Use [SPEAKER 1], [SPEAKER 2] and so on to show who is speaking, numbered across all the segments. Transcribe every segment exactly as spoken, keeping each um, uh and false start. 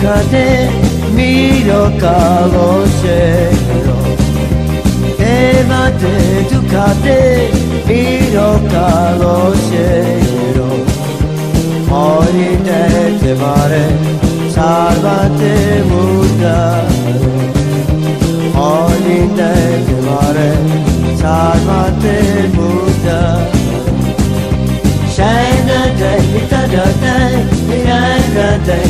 [SPEAKER 1] de miro calosero Ema de duca de miro calosero Ori de te mare salvate muda Ori de te mare salvate muda Shine a day, da da day, shine a day,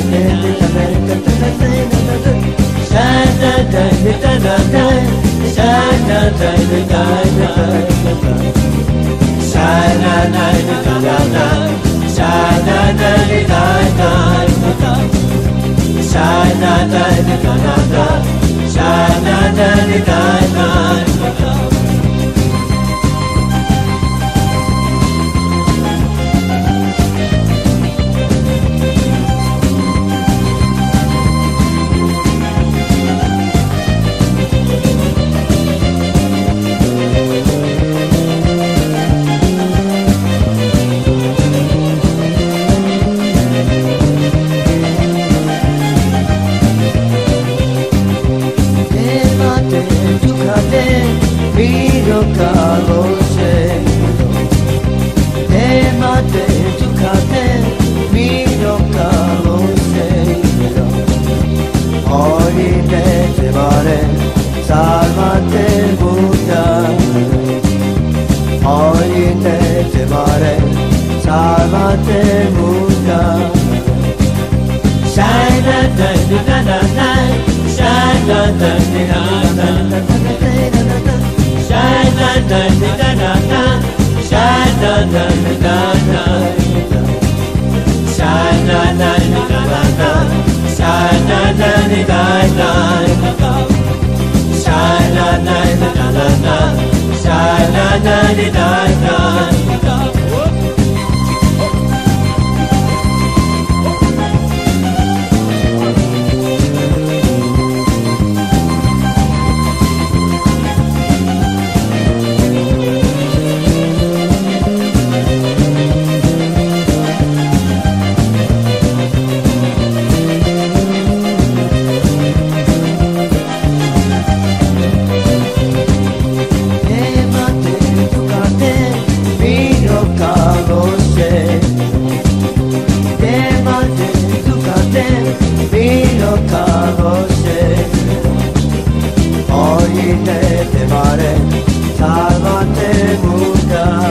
[SPEAKER 1] shine a day, da da day, shine a day, da da day, shine a day, da da day, shine a day, da da day, shine a day, da da day, shine a day, da da day. Miro calosero Ema de ducate Miro calosero Ori de te mare Salvate Buddha Ori de te mare Salvate Buddha Shine a day, da da da Shine a day, da da da Shine a day, da da da, shine a day, da da da, shine a day, da da da, shine a day, da da da, shine a day, da da da, shine a day, da da da. Te mare, salvate Buddha.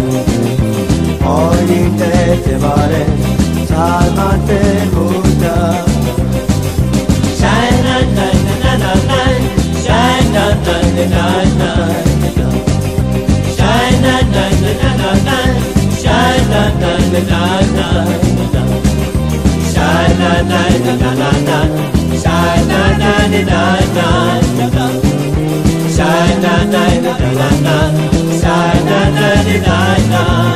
[SPEAKER 1] Ori te te mare, salvate Buddha. Shine a day, da da da, shine a day, da da da. Shine a day, da da da, shine a day, da da da. Shine a day, da da da, shine a day, da da da. Shine a day, da da da, shine a day, da da da.